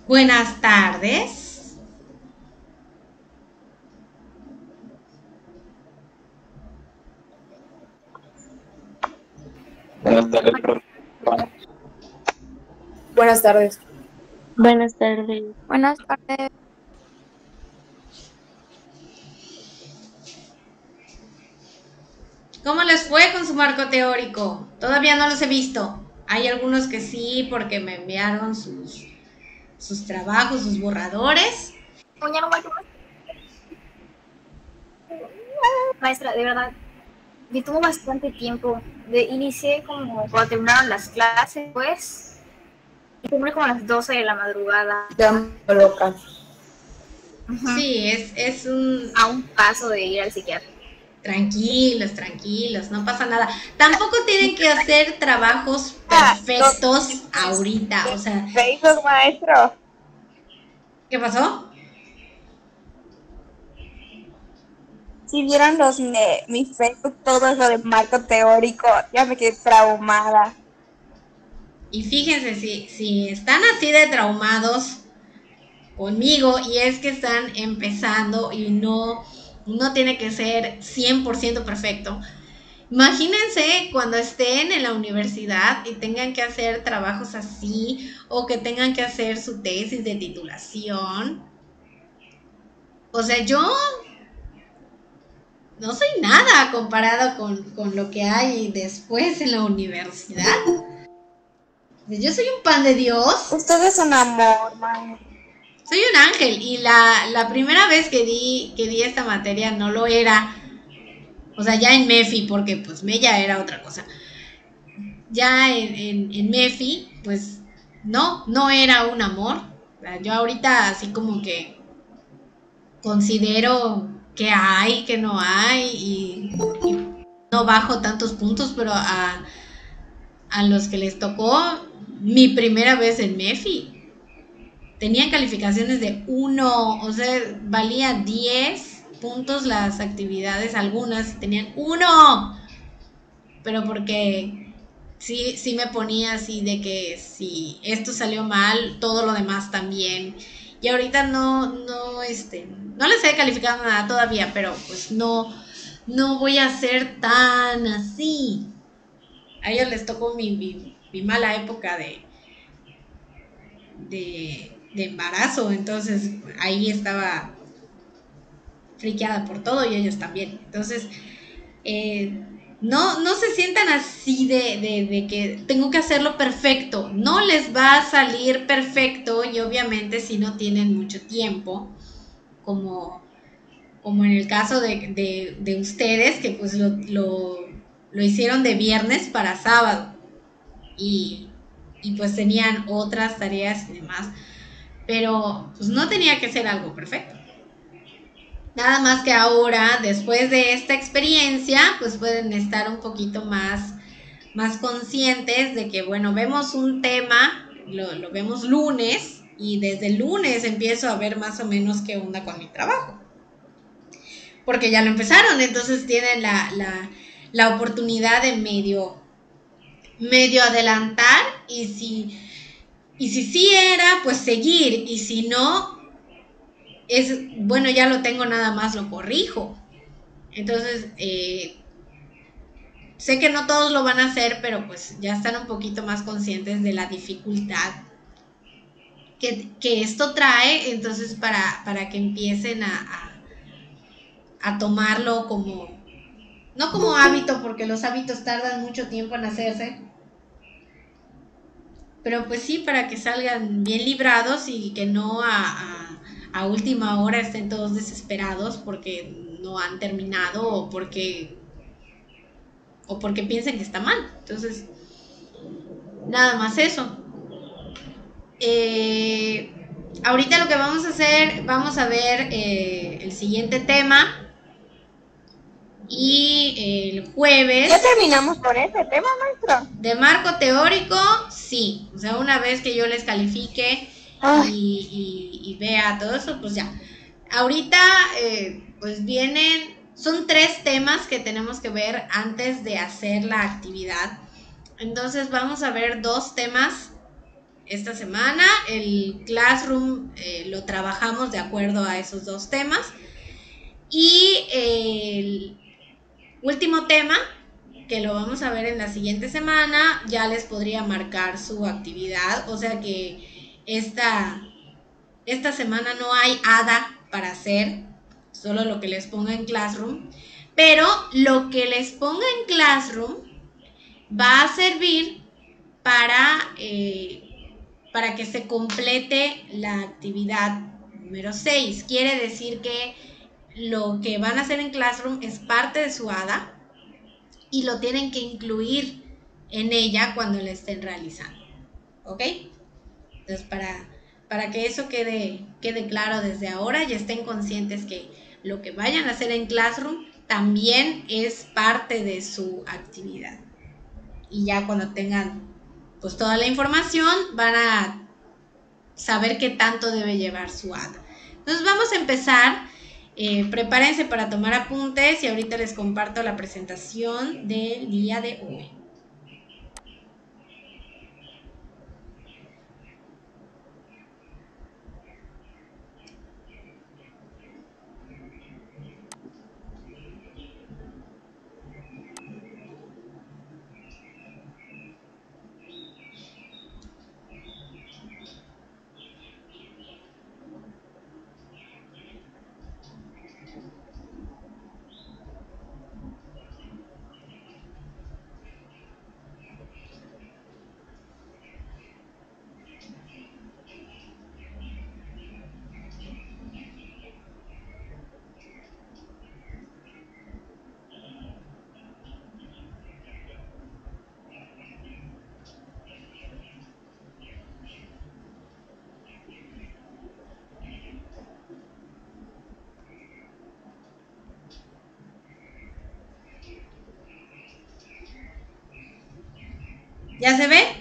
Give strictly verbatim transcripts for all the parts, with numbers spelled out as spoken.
Buenas tardes. Buenas tardes, profesor. Buenas tardes. Buenas tardes. Buenas tardes. ¿Cómo les fue con su marco teórico? Todavía no los he visto. Hay algunos que sí, porque me enviaron sus, sus trabajos, sus borradores. Maestra, de verdad, me tomó bastante tiempo. De, inicié como cuando terminaron las clases, pues, y terminé como a las doce de la madrugada. Ya me loca. Ujú. Sí, es, es un... A un paso de ir al psiquiatra. Tranquilos, tranquilos, no pasa nada. Tampoco tienen que hacer trabajos perfectos ahorita, o sea... Facebook, maestro. ¿Qué pasó? Si vieron los de mi Facebook, todo es lo de marco teórico, ya me quedé traumada. Y fíjense, si, si están así de traumados conmigo y es que están empezando y no, no tiene que ser cien por ciento perfecto. Imagínense cuando estén en la universidad y tengan que hacer trabajos así o que tengan que hacer su tesis de titulación. O sea, yo no soy nada comparado con, con lo que hay después en la universidad. Yo soy un pan de Dios. Usted es un amor, maestro. Soy un ángel y la, la primera vez que di, que di esta materia no lo era. O sea, ya en MEFI, porque pues Mella era otra cosa. Ya en, en, en MEFI, pues no, no era un amor. O sea, yo ahorita así como que considero que hay, que no hay y, y no bajo tantos puntos, pero a, a los que les tocó mi primera vez en MEFI, tenían calificaciones de uno, o sea, valía diez puntos las actividades, algunas tenían uno, pero porque sí, sí me ponía así de que si esto salió mal, todo lo demás también. Y ahorita no, no, este, no les he calificado nada todavía, pero pues no, no voy a ser tan así. A ellos les tocó mi, mi, mi mala época de, de, de embarazo, entonces ahí estaba friqueada por todo y ellos también. Entonces, eh, no, no se sientan así de, de, de que tengo que hacerlo perfecto. No les va a salir perfecto y obviamente si no tienen mucho tiempo, como, como en el caso de, de, de ustedes, que pues lo, lo, lo hicieron de viernes para sábado y, y pues tenían otras tareas y demás. Pero pues no tenía que ser algo perfecto. Nada más que ahora, después de esta experiencia, pues pueden estar un poquito más, más conscientes de que, bueno, vemos un tema, lo, lo vemos lunes, y desde el lunes empiezo a ver más o menos qué onda con mi trabajo. Porque ya lo empezaron, entonces tienen la, la, la oportunidad de medio, medio adelantar, y si, y si sí era, pues seguir, y si no, es, bueno, ya lo tengo, nada más lo corrijo. Entonces, eh, sé que no todos lo van a hacer, pero pues ya están un poquito más conscientes de la dificultad que, que esto trae, entonces para, para que empiecen a, a, a tomarlo como, no como hábito, porque los hábitos tardan mucho tiempo en hacerse, pero pues sí, para que salgan bien librados y que no a, a, a última hora estén todos desesperados porque no han terminado o porque o porque piensen que está mal. Entonces, nada más eso. Eh, ahorita lo que vamos a hacer, vamos a ver eh, el siguiente tema. Y el jueves. ¿Ya terminamos con ese tema, maestro? De marco teórico, sí. O sea, una vez que yo les califique y, y, y vea todo eso, pues ya. Ahorita, eh, pues vienen. Son tres temas que tenemos que ver antes de hacer la actividad. Entonces, vamos a ver dos temas esta semana. El Classroom eh, lo trabajamos de acuerdo a esos dos temas. Y el último tema, que lo vamos a ver en la siguiente semana, ya les podría marcar su actividad. O sea que esta, esta semana no hay hada para hacer, solo lo que les ponga en Classroom. Pero lo que les ponga en Classroom va a servir para, eh, para que se complete la actividad número seis. Quiere decir que lo que van a hacer en Classroom es parte de su hada y lo tienen que incluir en ella cuando la estén realizando. ¿Ok? Entonces, para, para que eso quede, quede claro desde ahora y estén conscientes que lo que vayan a hacer en Classroom también es parte de su actividad. Y ya cuando tengan pues toda la información van a saber qué tanto debe llevar su hada. Entonces vamos a empezar. Eh, prepárense para tomar apuntes y ahorita les comparto la presentación del día de hoy. ¿Ya se ve?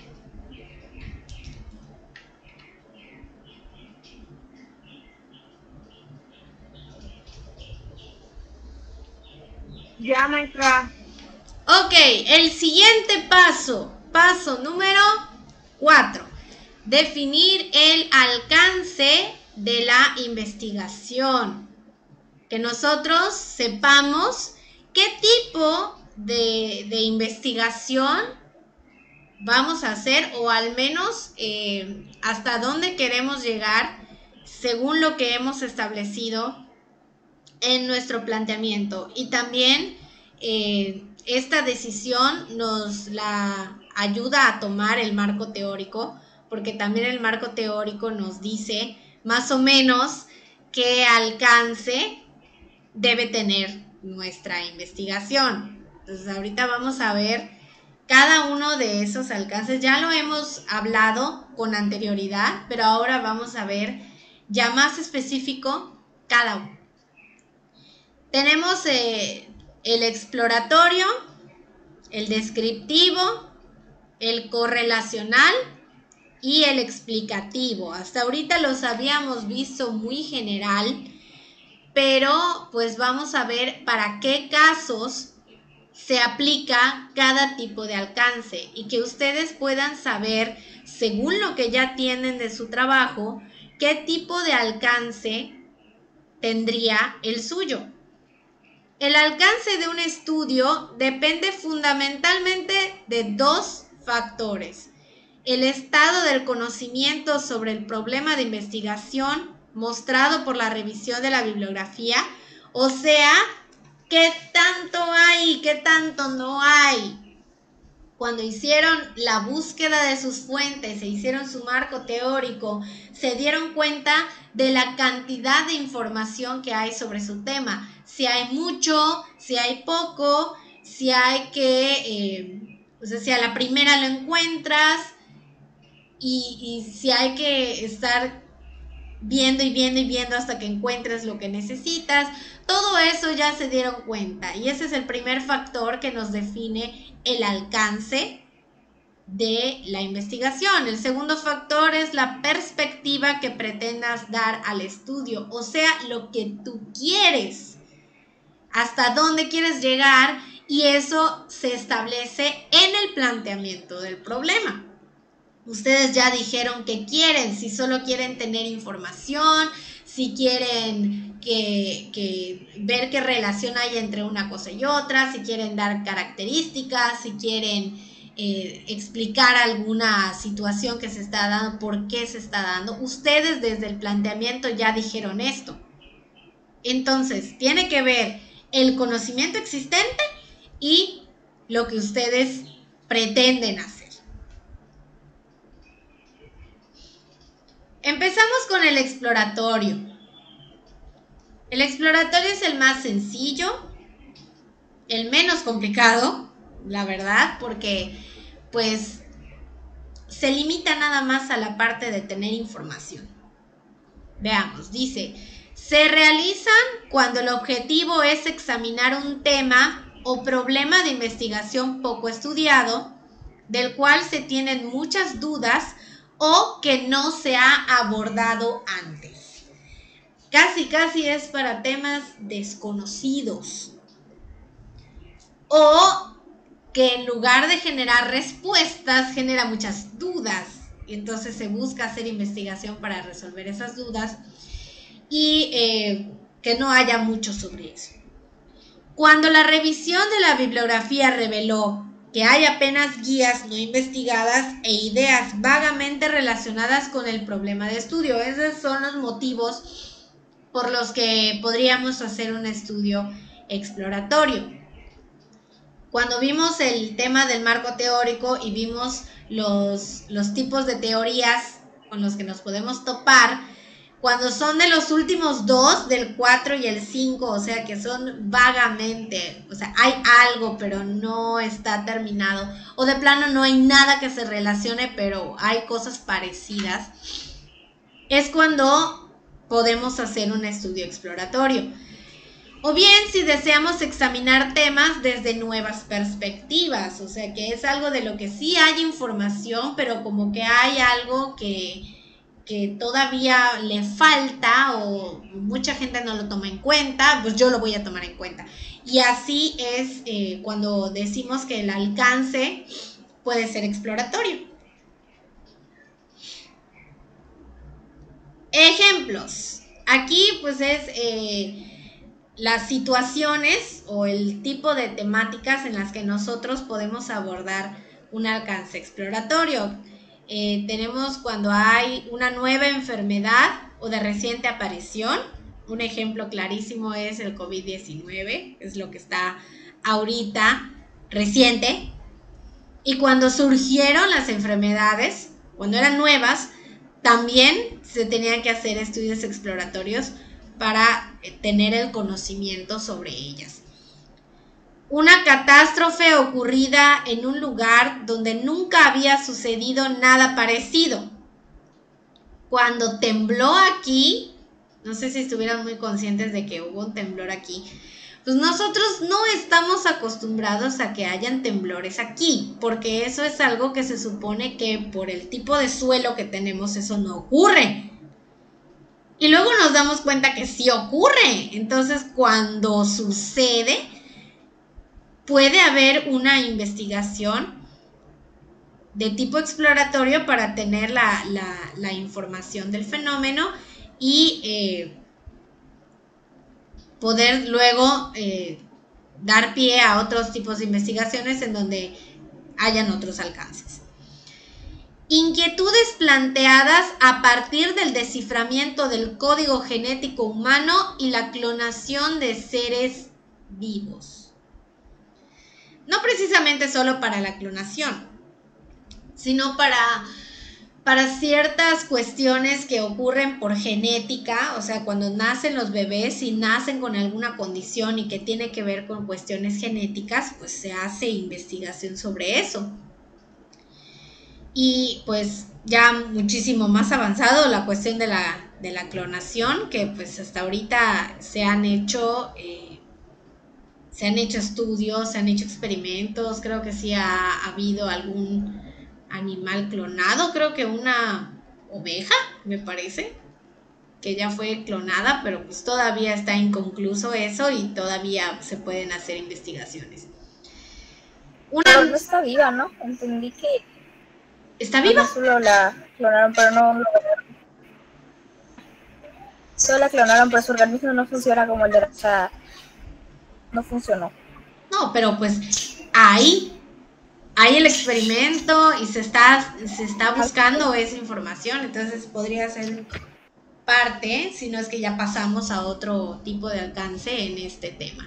Ya, maestra. Ok, el siguiente paso, paso número cuatro, definir el alcance de la investigación. Que nosotros sepamos qué tipo de, de investigación vamos a hacer o al menos eh, hasta dónde queremos llegar según lo que hemos establecido en nuestro planteamiento. Y también eh, esta decisión nos la ayuda a tomar el marco teórico, porque también el marco teórico nos dice más o menos qué alcance debe tener nuestra investigación. Entonces ahorita vamos a ver cada uno de esos alcances. Ya lo hemos hablado con anterioridad, pero ahora vamos a ver ya más específico cada uno. Tenemos eh, el exploratorio, el descriptivo, el correlacional y el explicativo. Hasta ahorita los habíamos visto muy general, pero pues vamos a ver para qué casos se aplica cada tipo de alcance y que ustedes puedan saber, según lo que ya tienen de su trabajo, qué tipo de alcance tendría el suyo. El alcance de un estudio depende fundamentalmente de dos factores: el estado del conocimiento sobre el problema de investigación mostrado por la revisión de la bibliografía, o sea, qué tanto hay y qué tanto no hay. Cuando hicieron la búsqueda de sus fuentes, e hicieron su marco teórico, se dieron cuenta de la cantidad de información que hay sobre su tema. Si hay mucho, si hay poco, si hay que, eh, o sea, si a la primera lo encuentras y, y si hay que estar viendo y viendo y viendo hasta que encuentres lo que necesitas. Todo eso ya se dieron cuenta y ese es el primer factor que nos define el alcance de la investigación. El segundo factor es la perspectiva que pretendas dar al estudio, o sea, lo que tú quieres, hasta dónde quieres llegar, y eso se establece en el planteamiento del problema. Ustedes ya dijeron qué quieren, si solo quieren tener información, si quieren que, que ver qué relación hay entre una cosa y otra, si quieren dar características, si quieren eh, explicar alguna situación que se está dando, por qué se está dando. Ustedes desde el planteamiento ya dijeron esto. Entonces, tiene que ver el conocimiento existente y lo que ustedes pretenden hacer. Empezamos con el exploratorio. El exploratorio es el más sencillo, el menos complicado, la verdad, porque pues se limita nada más a la parte de tener información. Veamos, dice, se realizan cuando el objetivo es examinar un tema o problema de investigación poco estudiado, del cual se tienen muchas dudas o que no se ha abordado antes. Casi, casi es para temas desconocidos. O que en lugar de generar respuestas, genera muchas dudas. Y entonces se busca hacer investigación para resolver esas dudas y eh, que no haya mucho sobre eso. Cuando la revisión de la bibliografía reveló que hay apenas guías no investigadas e ideas vagamente relacionadas con el problema de estudio. Esos son los motivos por los que podríamos hacer un estudio exploratorio. Cuando vimos el tema del marco teórico y vimos los, los tipos de teorías con los que nos podemos topar, cuando son de los últimos dos, del cuatro y el cinco, o sea que son vagamente, o sea, hay algo pero no está terminado, o de plano no hay nada que se relacione, pero hay cosas parecidas, es cuando podemos hacer un estudio exploratorio. O bien si deseamos examinar temas desde nuevas perspectivas, o sea que es algo de lo que sí hay información, pero como que hay algo que... que todavía le falta o mucha gente no lo toma en cuenta, pues yo lo voy a tomar en cuenta. Y así es eh, cuando decimos que el alcance puede ser exploratorio. Ejemplos. Aquí pues es eh, las situaciones o el tipo de temáticas en las que nosotros podemos abordar un alcance exploratorio. Eh, tenemos cuando hay una nueva enfermedad o de reciente aparición. Un ejemplo clarísimo es el COVID diecinueve, es lo que está ahorita reciente. Y cuando surgieron las enfermedades, cuando eran nuevas, también se tenían que hacer estudios exploratorios para tener el conocimiento sobre ellas. Una catástrofe ocurrida en un lugar donde nunca había sucedido nada parecido. Cuando tembló aquí, no sé si estuvieran muy conscientes de que hubo un temblor aquí, pues nosotros no estamos acostumbrados a que hayan temblores aquí, porque eso es algo que se supone que por el tipo de suelo que tenemos eso no ocurre. Y luego nos damos cuenta que sí ocurre. Entonces, cuando sucede, puede haber una investigación de tipo exploratorio para tener la, la, la información del fenómeno y eh, poder luego eh, dar pie a otros tipos de investigaciones en donde hayan otros alcances. Inquietudes planteadas a partir del desciframiento del código genético humano y la clonación de seres vivos. No precisamente solo para la clonación, sino para, para ciertas cuestiones que ocurren por genética, o sea, cuando nacen los bebés y nacen con alguna condición y que tiene que ver con cuestiones genéticas, pues se hace investigación sobre eso. Y pues ya muchísimo más avanzado la cuestión de la, de la clonación, que pues hasta ahorita se han hecho... Eh, Se han hecho estudios, se han hecho experimentos, creo que sí ha, ha habido algún animal clonado, creo que una oveja, me parece, que ya fue clonada, pero pues todavía está inconcluso eso y todavía se pueden hacer investigaciones. Una... Pero no está viva, ¿no? Entendí que... ¿Está viva? Solo la clonaron, pero no lo Solo la clonaron, pero su organismo no funciona como el de la... O sea, no funcionó. No, pero pues ahí hay el experimento y se está, se está buscando esa información, entonces podría ser parte, si no es que ya pasamos a otro tipo de alcance en este tema.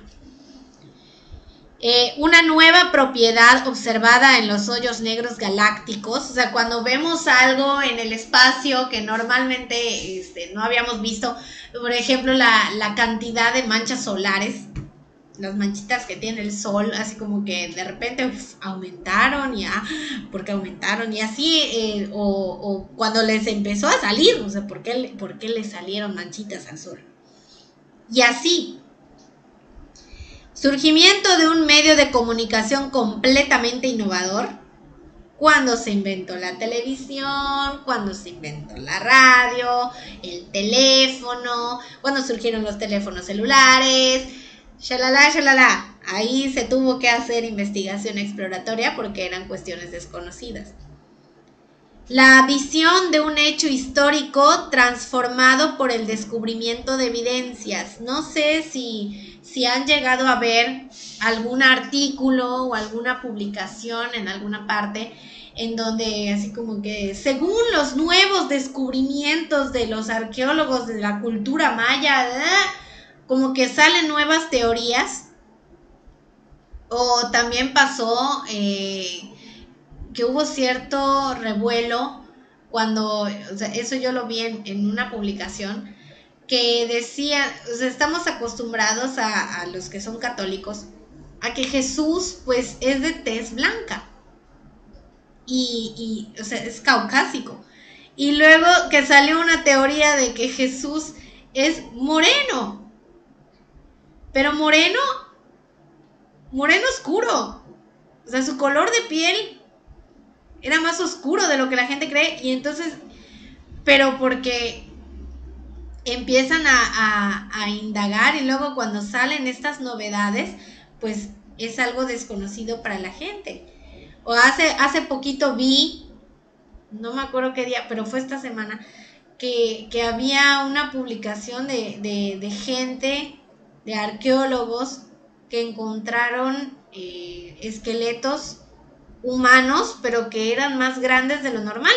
Eh, una nueva propiedad observada en los hoyos negros galácticos, o sea, cuando vemos algo en el espacio que normalmente este, no habíamos visto, por ejemplo, la, la cantidad de manchas solares, las manchitas que tiene el sol, así como que de repente uf, aumentaron y ah, porque aumentaron y así, eh, o, o cuando les empezó a salir, o sea, ¿por qué, ¿por qué les salieron manchitas al sol? Y así. Surgimiento de un medio de comunicación completamente innovador, cuando se inventó la televisión, cuando se inventó la radio, el teléfono, cuando surgieron los teléfonos celulares, shalala, shalala. Ahí se tuvo que hacer investigación exploratoria porque eran cuestiones desconocidas. La visión de un hecho histórico transformado por el descubrimiento de evidencias. No sé si, si han llegado a ver algún artículo o alguna publicación en alguna parte en donde así como que según los nuevos descubrimientos de los arqueólogos de la cultura maya, como que salen nuevas teorías. O también pasó... Eh, que hubo cierto revuelo cuando, o sea, eso yo lo vi en, en una publicación, que decía, o sea, estamos acostumbrados a, a los que son católicos, a que Jesús, pues, es de tez blanca, y, y, o sea, es caucásico, y luego que salió una teoría de que Jesús es moreno, pero moreno, moreno oscuro, o sea, su color de piel era más oscuro de lo que la gente cree, y entonces, pero porque empiezan a, a, a indagar y luego cuando salen estas novedades, pues es algo desconocido para la gente. O hace, hace poquito vi, no me acuerdo qué día, pero fue esta semana, que, que había una publicación de, de, de gente, de arqueólogos, que encontraron eh, esqueletos humanos, pero que eran más grandes de lo normal.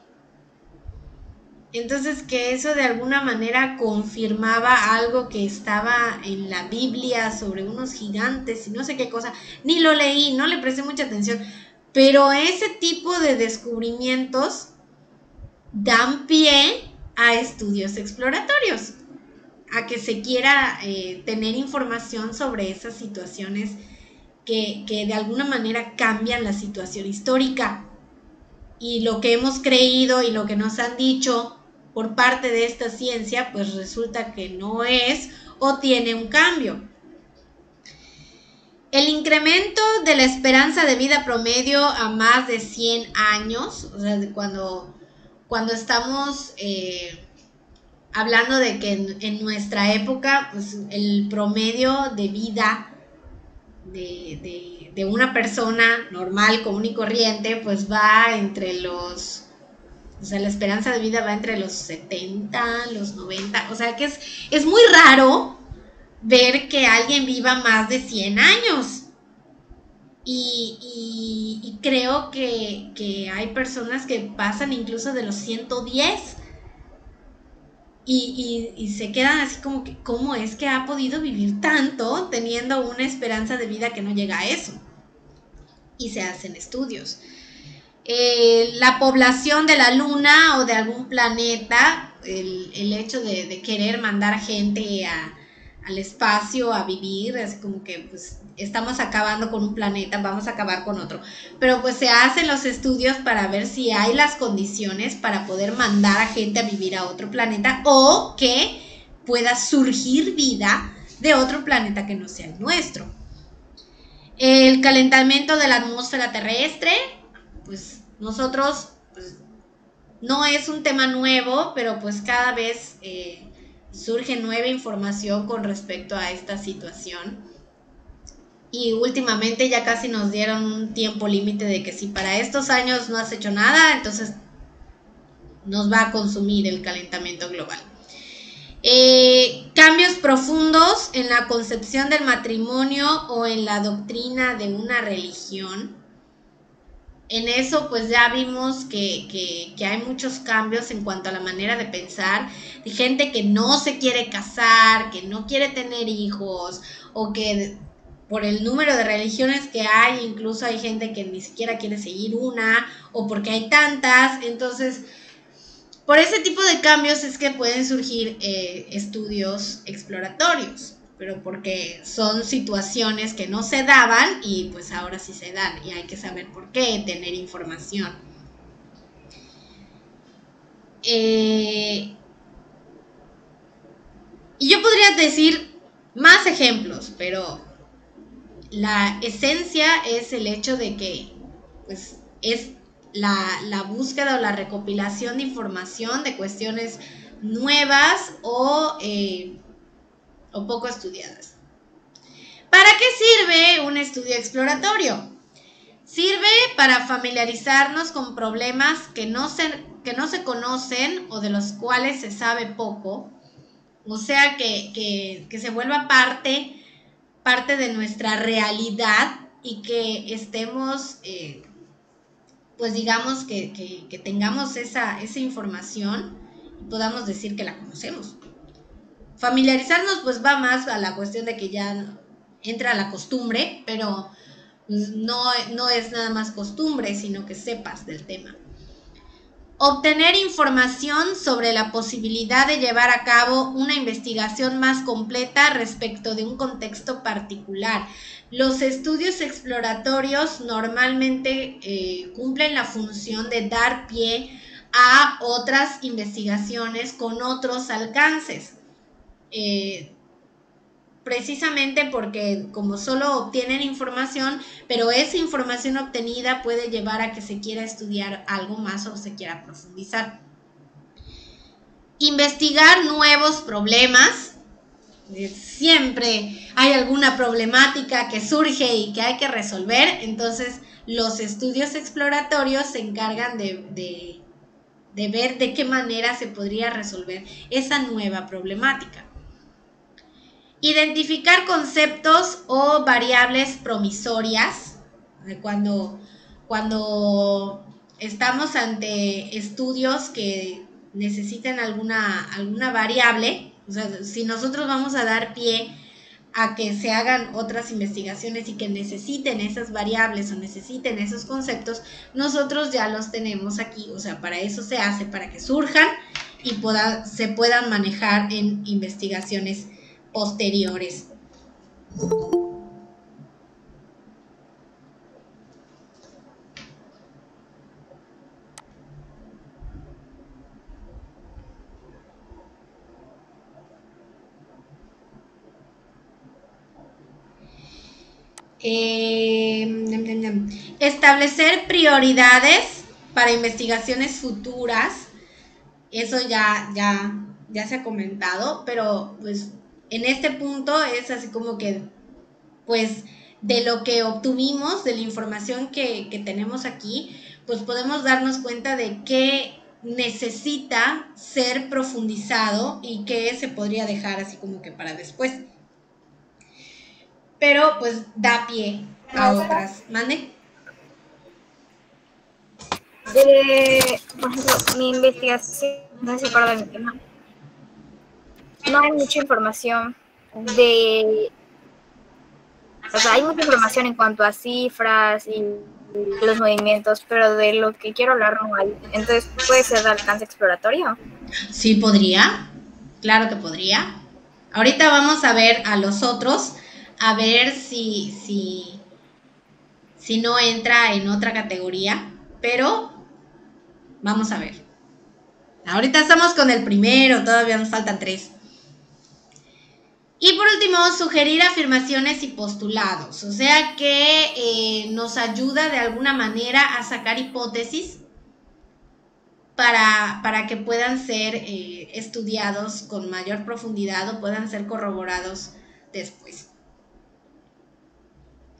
Entonces, que eso de alguna manera confirmaba algo que estaba en la Biblia sobre unos gigantes y no sé qué cosa. Ni lo leí, no le presté mucha atención. Pero ese tipo de descubrimientos dan pie a estudios exploratorios, a que se quiera eh, tener información sobre esas situaciones Que, que de alguna manera cambian la situación histórica, y lo que hemos creído y lo que nos han dicho por parte de esta ciencia, pues resulta que no es o tiene un cambio. El incremento de la esperanza de vida promedio a más de cien años, o sea, de cuando, cuando estamos eh, hablando de que en, en nuestra época, pues el promedio de vida De, de, de una persona normal, común y corriente, pues va entre los, o sea, la esperanza de vida va entre los setenta, los noventa, o sea que es, es muy raro ver que alguien viva más de cien años, y, y, y creo que, que hay personas que pasan incluso de los ciento diez, Y, y, y se quedan así como que, ¿cómo es que ha podido vivir tanto teniendo una esperanza de vida que no llega a eso? Y se hacen estudios. Eh, la población de la luna o de algún planeta, el, el hecho de, de querer mandar gente a, al espacio a vivir, es como que pues estamos acabando con un planeta, vamos a acabar con otro, pero pues se hacen los estudios para ver si hay las condiciones para poder mandar a gente a vivir a otro planeta, o que pueda surgir vida de otro planeta que no sea el nuestro. El calentamiento de la atmósfera terrestre, pues nosotros, pues, no es un tema nuevo, pero pues cada vez eh, surge nueva información con respecto a esta situación. y últimamente ya casi nos dieron un tiempo límite de que si para estos años no has hecho nada, entonces nos va a consumir el calentamiento global. Eh, cambios profundos en la concepción del matrimonio o en la doctrina de una religión. En eso pues ya vimos que, que, que hay muchos cambios en cuanto a la manera de pensar, de gente que no se quiere casar, que no quiere tener hijos, o que por el número de religiones que hay, incluso hay gente que ni siquiera quiere seguir una, o porque hay tantas. Entonces, por ese tipo de cambios es que pueden surgir eh, estudios exploratorios, pero porque son situaciones que no se daban y pues ahora sí se dan, y hay que saber por qué, tener información. Eh, y yo podría decir más ejemplos, pero la esencia es el hecho de que pues es la, la búsqueda o la recopilación de información de cuestiones nuevas o, eh, o poco estudiadas. ¿Para qué sirve un estudio exploratorio? Sirve para familiarizarnos con problemas que no se, que no se conocen o de los cuales se sabe poco, o sea, que, que, que se vuelva parte, parte de nuestra realidad y que estemos, eh, pues digamos que, que, que tengamos esa, esa información y podamos decir que la conocemos. Familiarizarnos pues va más a la cuestión de que ya entra la costumbre, pero no, no es nada más costumbre, sino que sepas del tema. Obtener información sobre la posibilidad de llevar a cabo una investigación más completa respecto de un contexto particular. Los estudios exploratorios normalmente eh, cumplen la función de dar pie a otras investigaciones con otros alcances. Eh, precisamente porque como solo obtienen información, pero esa información obtenida puede llevar a que se quiera estudiar algo más o se quiera profundizar. Investigar nuevos problemas. Siempre hay alguna problemática que surge y que hay que resolver, entonces los estudios exploratorios se encargan de, de, de ver de qué manera se podría resolver esa nueva problemática. Identificar conceptos o variables promisorias. Cuando, cuando estamos ante estudios que necesiten alguna, alguna variable, o sea, si nosotros vamos a dar pie a que se hagan otras investigaciones y que necesiten esas variables o necesiten esos conceptos, nosotros ya los tenemos aquí, o sea, para eso se hace, para que surjan y pueda, se puedan manejar en investigaciones posteriores. Eh, establecer prioridades para investigaciones futuras. Eso ya, ya, ya se ha comentado, pero pues en este punto es así como que, pues, de lo que obtuvimos, de la información que, que tenemos aquí, pues podemos darnos cuenta de qué necesita ser profundizado y qué se podría dejar así como que para después. Pero pues da pie a otras. ¿Mande? De, por ejemplo, mi investigación, no sé si acuerdo de mi tema, no hay mucha información de, o sea, hay mucha información en cuanto a cifras y los movimientos, pero de lo que quiero hablar no hay. Entonces, ¿puede ser de alcance exploratorio? Sí, podría. Claro que podría. Ahorita vamos a ver a los otros, a ver si, si, si no entra en otra categoría, pero vamos a ver. Ahorita estamos con el primero, todavía nos faltan tres. Y por último, sugerir afirmaciones y postulados, o sea que eh, nos ayuda de alguna manera a sacar hipótesis para, para que puedan ser eh, estudiados con mayor profundidad o puedan ser corroborados después.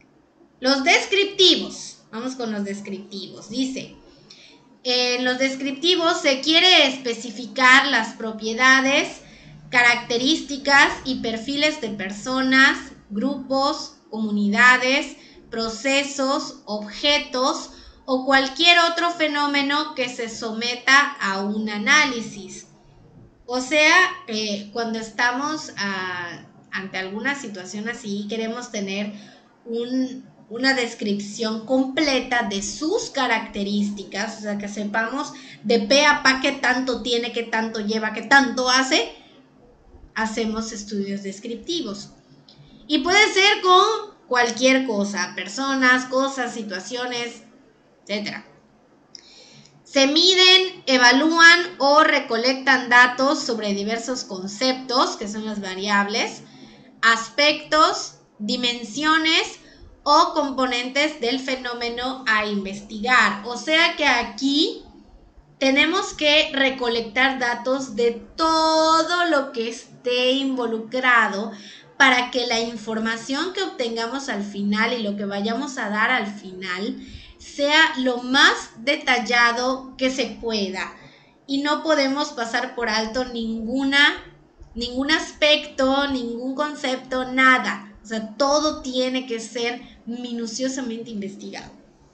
Los descriptivos. Vamos con los descriptivos. Dice, en los descriptivos se quiere especificar las propiedades, características y perfiles de personas, grupos, comunidades, procesos, objetos o cualquier otro fenómeno que se someta a un análisis. O sea, eh, cuando estamos a, ante alguna situación así, queremos tener un, una descripción completa de sus características, o sea, que sepamos de pe a pa qué tanto tiene, qué tanto lleva, qué tanto hace. Hacemos estudios descriptivos. Y puede ser con cualquier cosa, personas, cosas, situaciones, etcétera. Se miden, evalúan o recolectan datos sobre diversos conceptos, que son las variables, aspectos, dimensiones o componentes del fenómeno a investigar. O sea que aquí tenemos que recolectar datos de todo lo que esté involucrado para que la información que obtengamos al final y lo que vayamos a dar al final sea lo más detallado que se pueda. Y no podemos pasar por alto ninguna, ningún aspecto, ningún concepto, nada. O sea, todo tiene que ser minuciosamente investigado.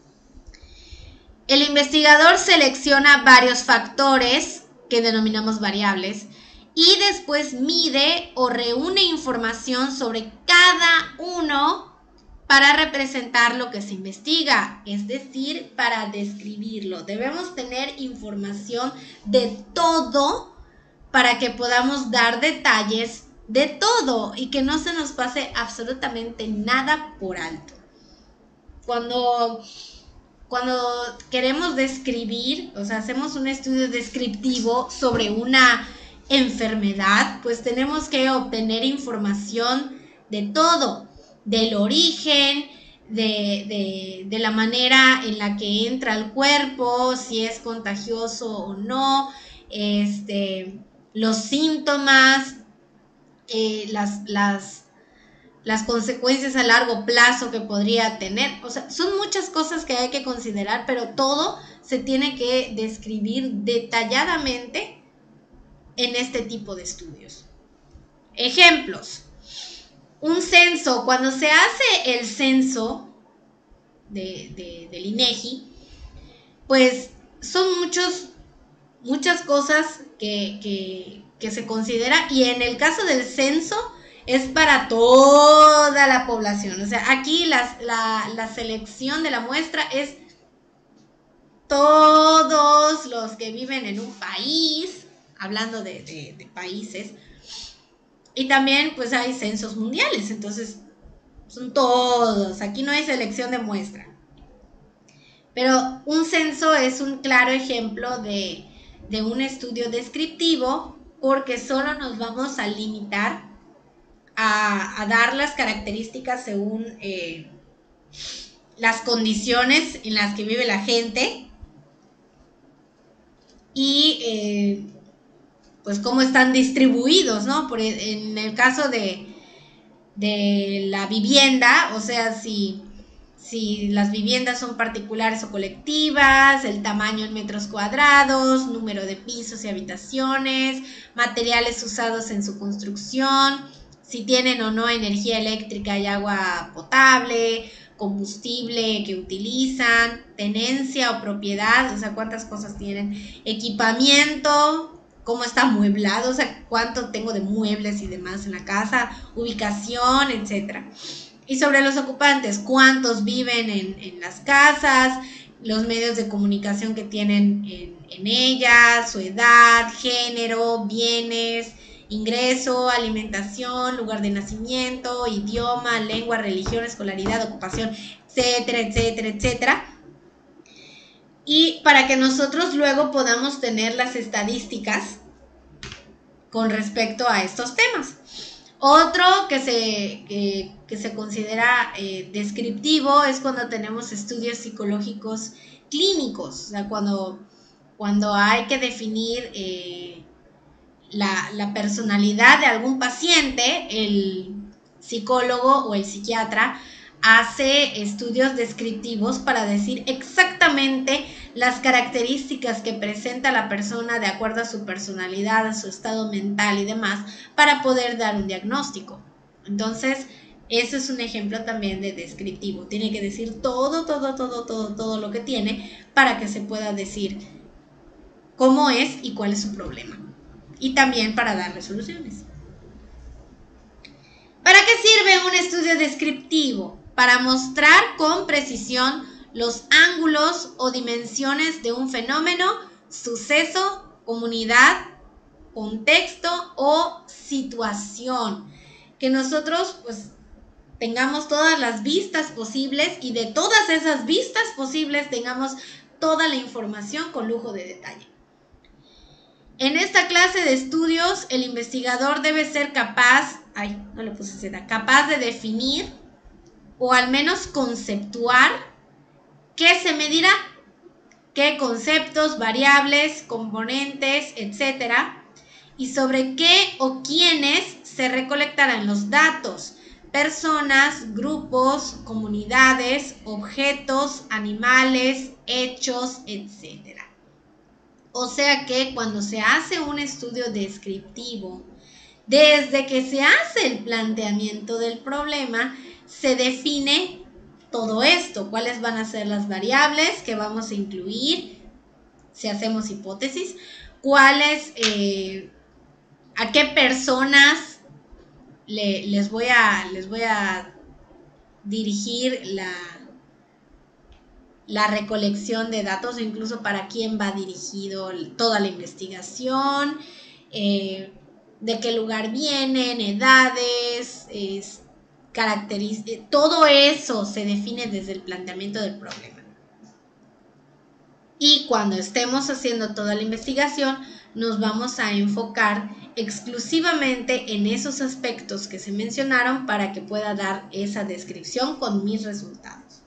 El investigador selecciona varios factores que denominamos variables y después mide o reúne información sobre cada uno para representar lo que se investiga, es decir, para describirlo. Debemos tener información de todo para que podamos dar detalles de todo y que no se nos pase absolutamente nada por alto. Cuando... Cuando queremos describir, o sea, hacemos un estudio descriptivo sobre una enfermedad, pues tenemos que obtener información de todo, del origen, de, de, de la manera en la que entra al cuerpo, si es contagioso o no, este, los síntomas, eh, las... las las consecuencias a largo plazo que podría tener. O sea, son muchas cosas que hay que considerar, pero todo se tiene que describir detalladamente en este tipo de estudios. Ejemplos. Un censo. Cuando se hace el censo de, de, del INEGI, pues son muchos, muchas cosas que, que, que se considera, y en el caso del censo es para toda la población. O sea, aquí las, la, la selección de la muestra es todos los que viven en un país, hablando de, de, de países, y también pues hay censos mundiales, entonces son todos, aquí no hay selección de muestra. Pero un censo es un claro ejemplo de, de un estudio descriptivo, porque solo nos vamos a limitar A, a dar las características según eh, las condiciones en las que vive la gente y eh, pues cómo están distribuidos, ¿no? Por, en el caso de, de la vivienda, o sea, si, si las viviendas son particulares o colectivas, el tamaño en metros cuadrados, número de pisos y habitaciones, materiales usados en su construcción, si tienen o no energía eléctrica y agua potable, combustible que utilizan, tenencia o propiedad, o sea, cuántas cosas tienen, equipamiento, cómo está amueblado, o sea, cuánto tengo de muebles y demás en la casa, ubicación, etcétera. Y sobre los ocupantes, cuántos viven en, en las casas, los medios de comunicación que tienen en, en ellas, su edad, género, bienes, ingreso, alimentación, lugar de nacimiento, idioma, lengua, religión, escolaridad, ocupación, etcétera, etcétera, etcétera. Y para que nosotros luego podamos tener las estadísticas con respecto a estos temas. Otro que se, que, que se considera eh, descriptivo es cuando tenemos estudios psicológicos clínicos, o sea, cuando, cuando hay que definir eh, La, la personalidad de algún paciente, el psicólogo o el psiquiatra hace estudios descriptivos para decir exactamente las características que presenta la persona de acuerdo a su personalidad, a su estado mental y demás, para poder dar un diagnóstico. Entonces, ese es un ejemplo también de descriptivo. Tiene que decir todo, todo, todo, todo, todo lo que tiene para que se pueda decir cómo es y cuál es su problema. Y también para dar resoluciones. ¿Para qué sirve un estudio descriptivo? Para mostrar con precisión los ángulos o dimensiones de un fenómeno, suceso, comunidad, contexto o situación. Que nosotros pues tengamos todas las vistas posibles y de todas esas vistas posibles tengamos toda la información con lujo de detalle. En esta clase de estudios, el investigador debe ser capaz, ay, no le puse Z, capaz de definir o al menos conceptuar qué se medirá, qué conceptos, variables, componentes, etcétera, y sobre qué o quiénes se recolectarán los datos, personas, grupos, comunidades, objetos, animales, hechos, etcétera. O sea que cuando se hace un estudio descriptivo, desde que se hace el planteamiento del problema, se define todo esto, cuáles van a ser las variables que vamos a incluir, si hacemos hipótesis, cuáles, eh, a qué personas le, les, voy a, les voy a dirigir la, la recolección de datos, o incluso para quién va dirigido toda la investigación, eh, de qué lugar vienen, edades, es, características, todo eso se define desde el planteamiento del problema. Y cuando estemos haciendo toda la investigación, nos vamos a enfocar exclusivamente en esos aspectos que se mencionaron para que pueda dar esa descripción con mis resultados.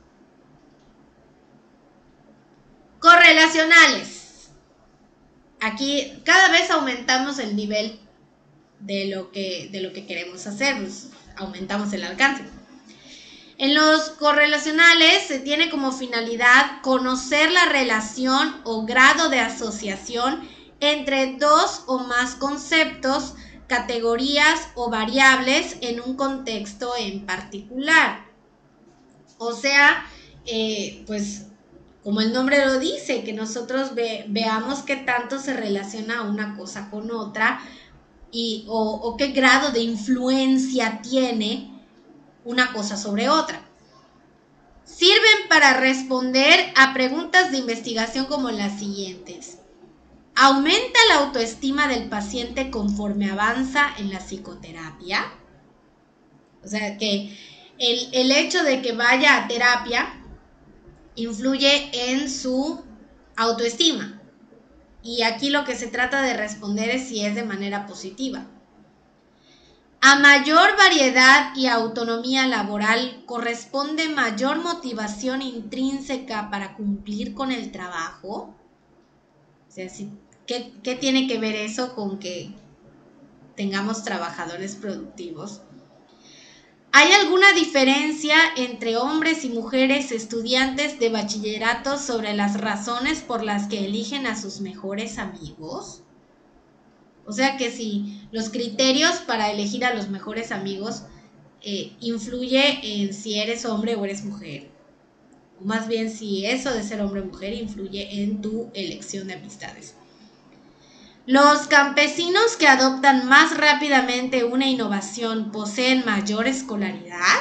Correlacionales. Aquí cada vez aumentamos el nivel de lo que, de lo que queremos hacer, pues, aumentamos el alcance. En los correlacionales se tiene como finalidad conocer la relación o grado de asociación entre dos o más conceptos, categorías o variables en un contexto en particular. O sea, eh, pues como el nombre lo dice, que nosotros ve, veamos qué tanto se relaciona una cosa con otra y, o, o qué grado de influencia tiene una cosa sobre otra. Sirven para responder a preguntas de investigación como las siguientes. ¿Aumenta la autoestima del paciente conforme avanza en la psicoterapia? O sea, que el, el hecho de que vaya a terapia influye en su autoestima. Y aquí lo que se trata de responder es si es de manera positiva. A mayor variedad y autonomía laboral corresponde mayor motivación intrínseca para cumplir con el trabajo. O sea, si, ¿qué, ¿qué tiene que ver eso con que tengamos trabajadores productivos? ¿Hay alguna diferencia entre hombres y mujeres estudiantes de bachillerato sobre las razones por las que eligen a sus mejores amigos? O sea que si los criterios para elegir a los mejores amigos eh, influye en si eres hombre o eres mujer. O más bien si eso de ser hombre o mujer influye en tu elección de amistades. Los campesinos que adoptan más rápidamente una innovación poseen mayor escolaridad.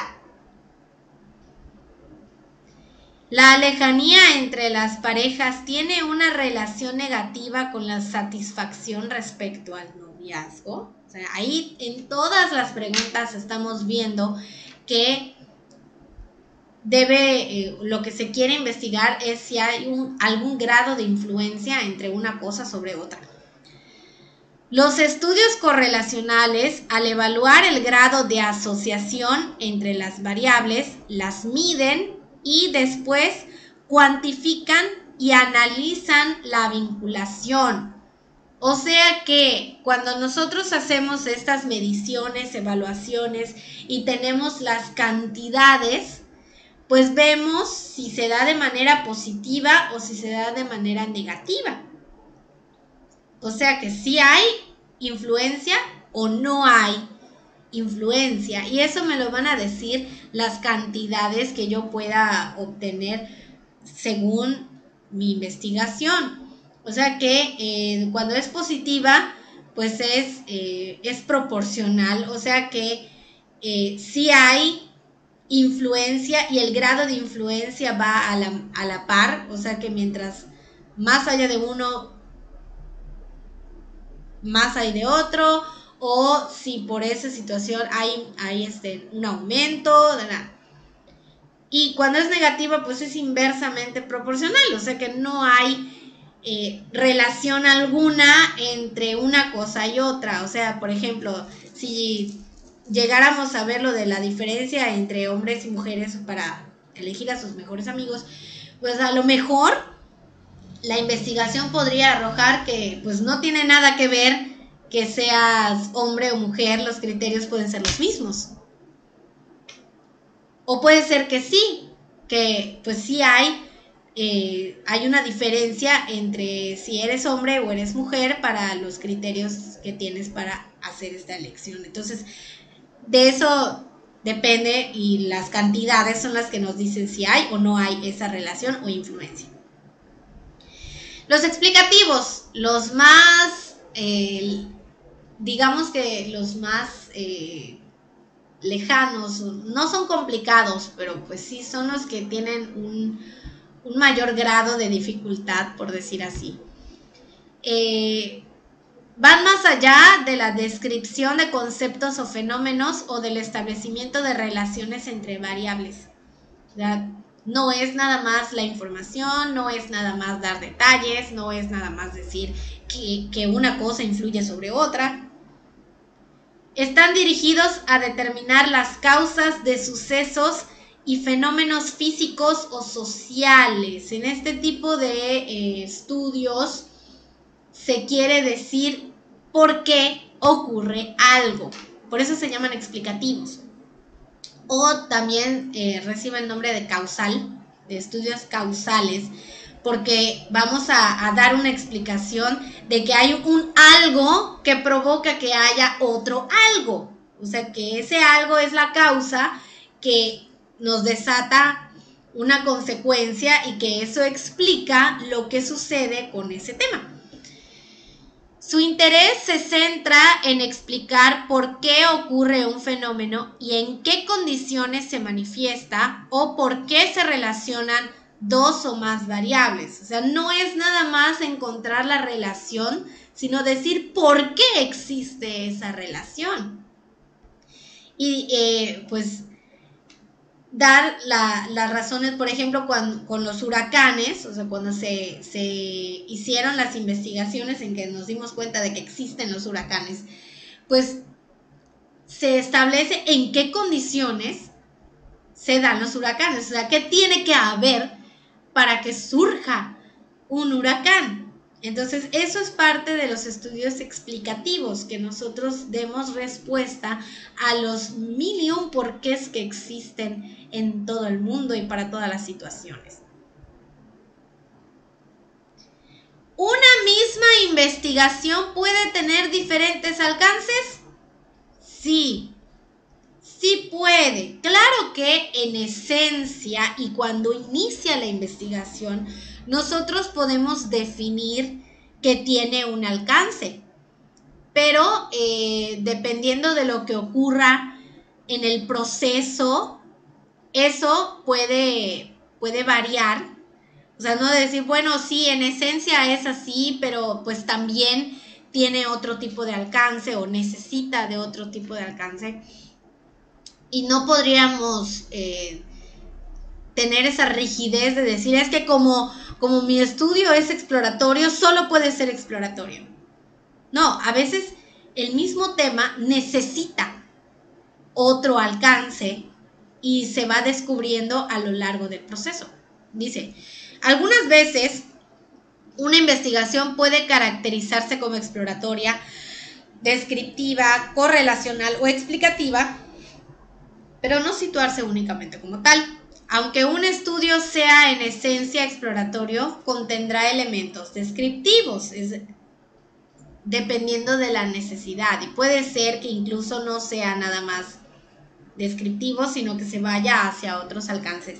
La lejanía entre las parejas tiene una relación negativa con la satisfacción respecto al noviazgo. O sea, ahí en todas las preguntas estamos viendo que debe, eh, lo que se quiere investigar es si hay un, algún grado de influencia entre una cosa sobre otra. Los estudios correlacionales, al evaluar el grado de asociación entre las variables, las miden y después cuantifican y analizan la vinculación. O sea que cuando nosotros hacemos estas mediciones, evaluaciones y tenemos las cantidades, pues vemos si se da de manera positiva o si se da de manera negativa. O sea que si hay influencia o no hay influencia, y eso me lo van a decir las cantidades que yo pueda obtener según mi investigación. O sea que eh, cuando es positiva, pues es, eh, es proporcional, o sea que eh, sí hay influencia y el grado de influencia va a la, a la par, o sea que mientras más haya de uno, más hay de otro, o si por esa situación hay, hay este, un aumento, de la... y cuando es negativa, pues es inversamente proporcional, o sea que no hay eh, relación alguna entre una cosa y otra. O sea, por ejemplo, si llegáramos a ver lo de la diferencia entre hombres y mujeres para elegir a sus mejores amigos, pues a lo mejor la investigación podría arrojar que pues no tiene nada que ver que seas hombre o mujer, los criterios pueden ser los mismos. O puede ser que sí, que pues sí hay, eh, hay una diferencia entre si eres hombre o eres mujer para los criterios que tienes para hacer esta elección. Entonces, de eso depende y las cantidades son las que nos dicen si hay o no hay esa relación o influencia. Los explicativos, los más, eh, digamos que los más eh, lejanos, no son complicados, pero pues sí son los que tienen un, un mayor grado de dificultad, por decir así. Eh, van más allá de la descripción de conceptos o fenómenos o del establecimiento de relaciones entre variables. O sea, no es nada más la información, no es nada más dar detalles, no es nada más decir que, que una cosa influye sobre otra. Están dirigidos a determinar las causas de sucesos y fenómenos físicos o sociales. En este tipo de eh, estudios se quiere decir por qué ocurre algo. Por eso se llaman explicativos. O también eh, recibe el nombre de causal, de estudios causales, porque vamos a, a dar una explicación de que hay un algo que provoca que haya otro algo. O sea, que ese algo es la causa que nos desata una consecuencia y que eso explica lo que sucede con ese tema. Su interés se centra en explicar por qué ocurre un fenómeno y en qué condiciones se manifiesta o por qué se relacionan dos o más variables. O sea, no es nada más encontrar la relación, sino decir por qué existe esa relación. Y eh, pues dar la, las razones, por ejemplo, cuando, con los huracanes, o sea, cuando se, se hicieron las investigaciones en que nos dimos cuenta de que existen los huracanes, pues se establece en qué condiciones se dan los huracanes, o sea, qué tiene que haber para que surja un huracán. Entonces, eso es parte de los estudios explicativos, que nosotros demos respuesta a los mil y un porqués que existen en todo el mundo y para todas las situaciones. ¿Una misma investigación puede tener diferentes alcances? Sí, sí puede. Claro que en esencia y cuando inicia la investigación, nosotros podemos definir que tiene un alcance, pero eh, dependiendo de lo que ocurra en el proceso, eso puede, puede variar. O sea, no decir, bueno, sí, en esencia es así, pero pues también tiene otro tipo de alcance o necesita de otro tipo de alcance. Y no podríamos eh, tener esa rigidez de decir, es que como, como mi estudio es exploratorio, solo puede ser exploratorio. No, a veces el mismo tema necesita otro alcance y se va descubriendo a lo largo del proceso. Dice, algunas veces una investigación puede caracterizarse como exploratoria, descriptiva, correlacional o explicativa, pero no situarse únicamente como tal. Aunque un estudio sea en esencia exploratorio, contendrá elementos descriptivos, es, dependiendo de la necesidad. Y puede ser que incluso no sea nada más descriptivo, sino que se vaya hacia otros alcances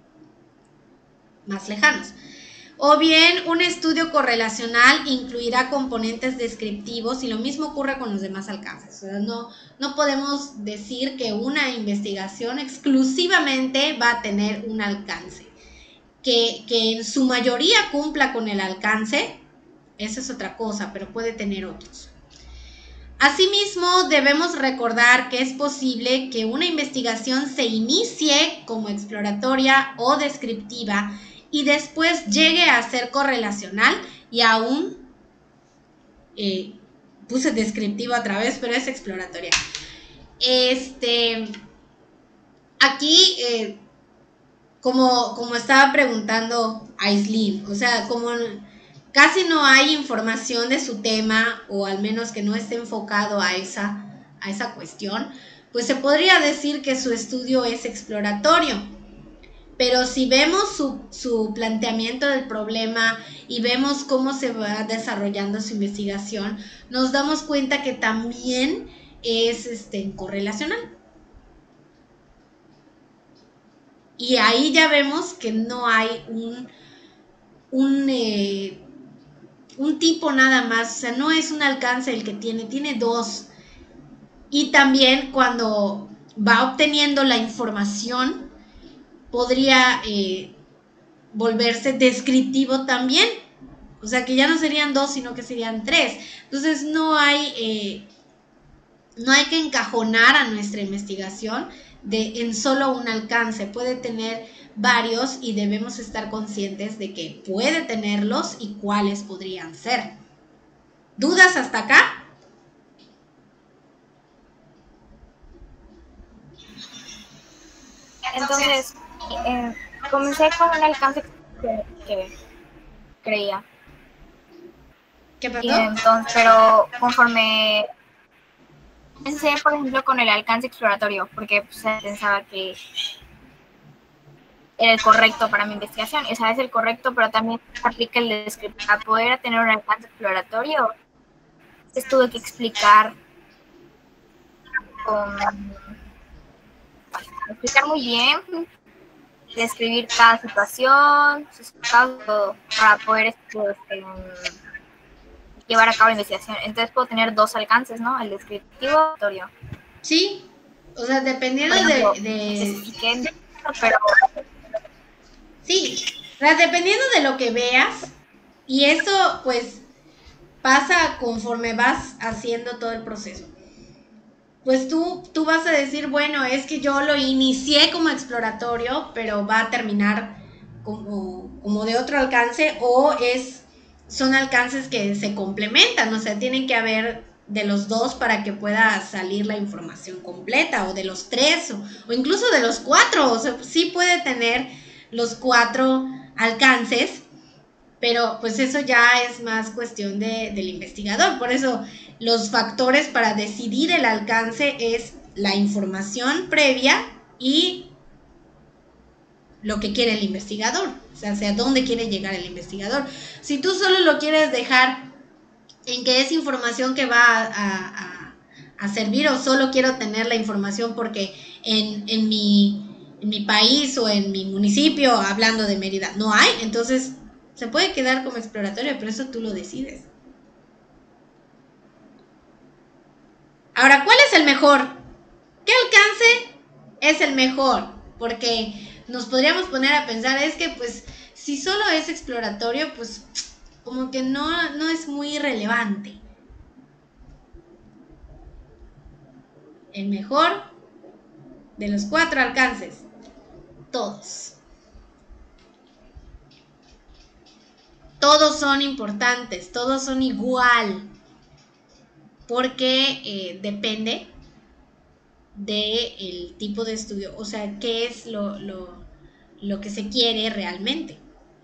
más lejanos. O bien, un estudio correlacional incluirá componentes descriptivos y lo mismo ocurre con los demás alcances. O sea, no, no podemos decir que una investigación exclusivamente va a tener un alcance. Que, que en su mayoría cumpla con el alcance, esa es otra cosa, pero puede tener otros. Asimismo, debemos recordar que es posible que una investigación se inicie como exploratoria o descriptiva y después llegue a ser correlacional y aún, eh, puse descriptiva otra vez, pero es exploratoria. Este, aquí, eh, como, como estaba preguntando Aislinn, o sea, como casi no hay información de su tema, o al menos que no esté enfocado a esa, a esa cuestión, pues se podría decir que su estudio es exploratorio. Pero si vemos su, su planteamiento del problema y vemos cómo se va desarrollando su investigación, nos damos cuenta que también es este, correlacional. Y ahí ya vemos que no hay un, un, eh, un tipo nada más, o sea, no es un alcance el que tiene, tiene dos. Y también cuando va obteniendo la información, podría eh, volverse descriptivo también. O sea, que ya no serían dos, sino que serían tres. Entonces, no hay, eh, no hay que encajonar a nuestra investigación de, en solo un alcance. Puede tener varios y debemos estar conscientes de que puede tenerlos y cuáles podrían ser. ¿Dudas hasta acá? Entonces, eh, comencé con un alcance que, que creía. ¿Qué pasó? Y entonces, pero conforme comencé, por ejemplo, con el alcance exploratorio, porque pues, pensaba que era el correcto para mi investigación. Esa es el correcto, pero también aplica el descriptivo. Para poder tener un alcance exploratorio, les tuve que explicar con, explicar muy bien, describir cada situación, sus casos, para poder este, llevar a cabo la investigación. Entonces puedo tener dos alcances, ¿no? El descriptivo y el exploratorio. Sí, o sea, dependiendo ejemplo, de... de... Pero... Sí, o sea, dependiendo de lo que veas, y eso pues pasa conforme vas haciendo todo el proceso. Pues tú, tú vas a decir, bueno, es que yo lo inicié como exploratorio, pero va a terminar como, como de otro alcance, o es, son alcances que se complementan, o sea, tienen que haber de los dos para que pueda salir la información completa, o de los tres, o, o incluso de los cuatro, o sea, sí puede tener los cuatro alcances, pero pues eso ya es más cuestión de, del investigador. Por eso los factores para decidir el alcance es la información previa y lo que quiere el investigador, o sea, hacia dónde quiere llegar el investigador. Si tú solo lo quieres dejar en que es información que va a, a, a servir, o solo quiero tener la información porque en, en, mi, en mi país o en mi municipio, hablando de Mérida, no hay, entonces se puede quedar como exploratorio, pero eso tú lo decides. Ahora, ¿cuál es el mejor? ¿Qué alcance es el mejor? Porque nos podríamos poner a pensar, es que pues si solo es exploratorio, pues como que no, no es muy relevante. El mejor de los cuatro alcances, todos. Todos son importantes, todos son igual, porque eh, depende del tipo de estudio, o sea, qué es lo, lo, lo que se quiere realmente.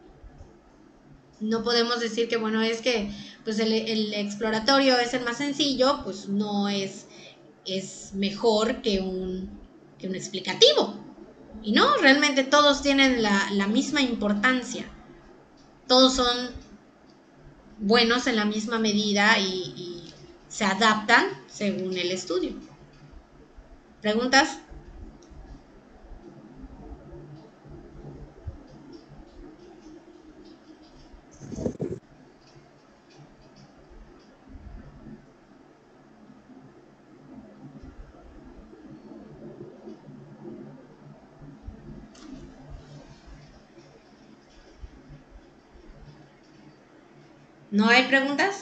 No podemos decir que, bueno, es que pues el, el exploratorio es el más sencillo, pues no es, es mejor que un, que un explicativo. Y no, realmente todos tienen la, la misma importancia. Todos son buenos en la misma medida y, y se adaptan según el estudio. ¿Preguntas? ¿No hay preguntas?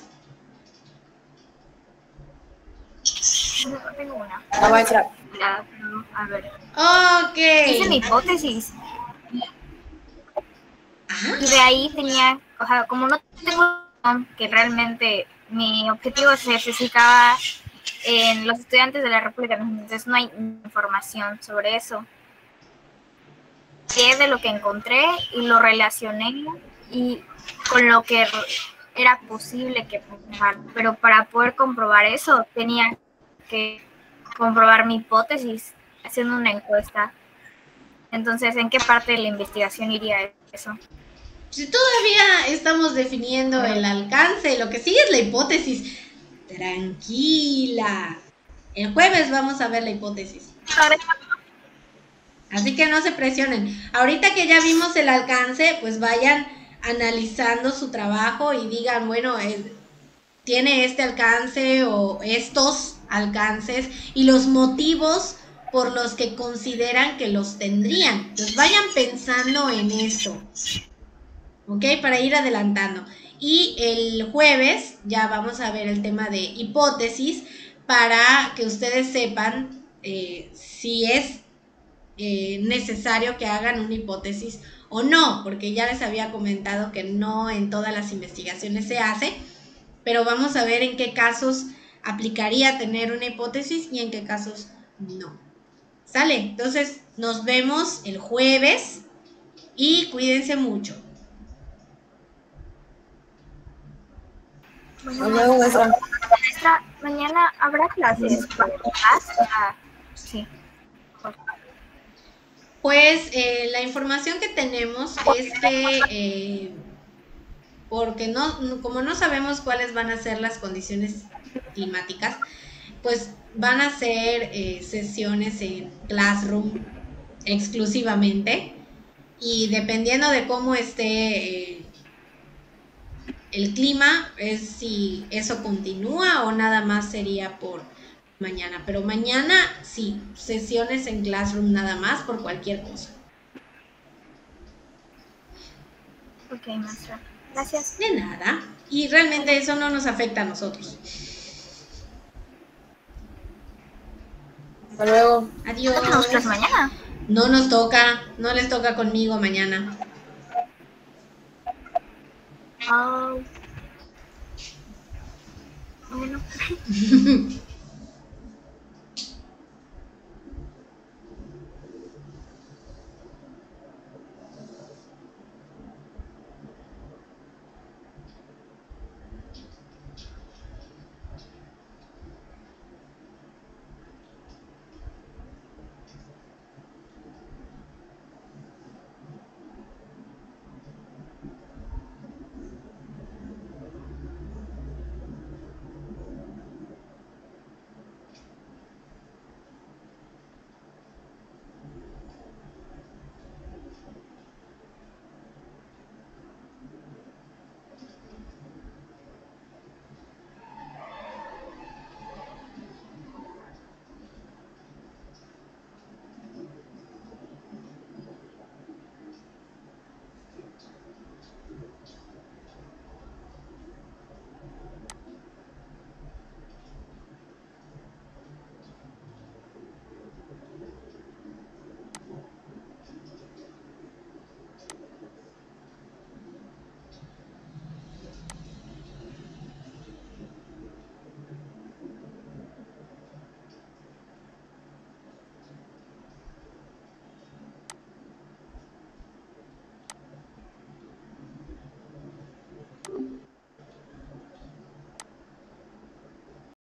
No tengo una. La maestra. La- no, a ver. Hice mi Ok. hipótesis Ajá. y de ahí tenía, o sea, como no tengo que realmente mi objetivo se especificaba en los estudiantes de la República, entonces no hay información sobre eso. Sé de lo que encontré y lo relacioné y con lo que era posible que pasara, pero para poder comprobar eso tenía que comprobar mi hipótesis haciendo una encuesta. Entonces, ¿en qué parte de la investigación iría eso? Si todavía estamos definiendo el alcance, lo que sigue es la hipótesis. Tranquila. El jueves vamos a ver la hipótesis. Así que no se presionen. Ahorita que ya vimos el alcance, pues vayan analizando su trabajo y digan, bueno, eh, tiene este alcance o estos alcances y los motivos por los que consideran que los tendrían. Entonces vayan pensando en eso. ¿Ok? Para ir adelantando. Y el jueves ya vamos a ver el tema de hipótesis para que ustedes sepan eh, si es eh, necesario que hagan una hipótesis o no, porque ya les había comentado que no en todas las investigaciones se hace, pero vamos a ver en qué casos aplicaría tener una hipótesis y en qué casos no. ¿Sale? Entonces nos vemos el jueves y cuídense mucho. Hasta luego, maestra. Maestra, mañana habrá clases. Ah, sí. Pues eh, la información que tenemos es que, eh, porque no, no- como no sabemos cuáles van a ser las condiciones climáticas, pues van a ser eh, sesiones en Classroom exclusivamente y dependiendo de cómo esté eh, el clima, es si eso continúa o nada más sería por mañana. Pero mañana sí, sesiones en Classroom nada más por cualquier cosa. Ok, maestra. Gracias. De nada. Y realmente eso no nos afecta a nosotros. Hasta luego. Adiós. ¿No tenemos clase mañana? No nos toca, no les toca conmigo mañana. Ah, bueno.